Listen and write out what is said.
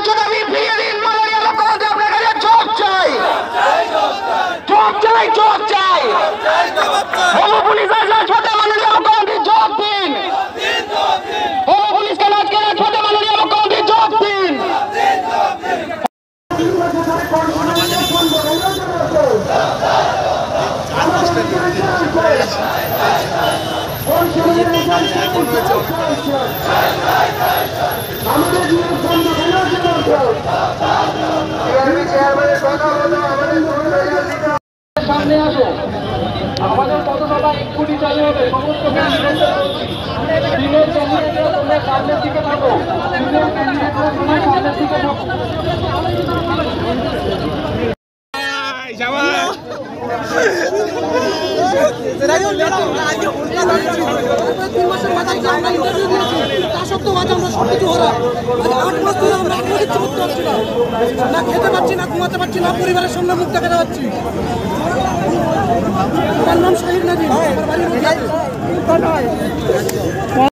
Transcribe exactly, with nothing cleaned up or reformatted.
জবাব ফিরিয়ে দিন। মাননীয় মুখ্যমন্ত্রী আপনার কাছে জবাব চাই, জবাব চাই, জবাব চাই। হবু পুলিশের রাজপথে মাননীয় মুখ্যমন্ত্রী জবাব দিন। হবু পুলিশকে আজকে রাজপথে মাননীয় মুখ্যমন্ত্রী জবাব দিন। সামনে আসো, আমাদের পথসভা এক্ষুনি চালু হবে। সমস্ত দিনের ক্যান্ডিডেটরা তোমরা সামনের দিকে থাকো, দিনের ক্যান্ডিডেটরা তোমরা সামনের দিকে থাকো। তিন মাসের মাথায় যে আমরা ইন্টারভিউ দিয়েছি তা সত্ত্বেও আজ আমরা সব কিছু হলাম। আট মাস ধরে আমরা কোনো কিছু করতে পারছি না, না খেতে পারছি, না ঘুমাতে পারছি, না পরিবারের সামনে মুখ দেখাতে পারছি। আমার নাম শাহিদ নাজিম, আমার বাড়ি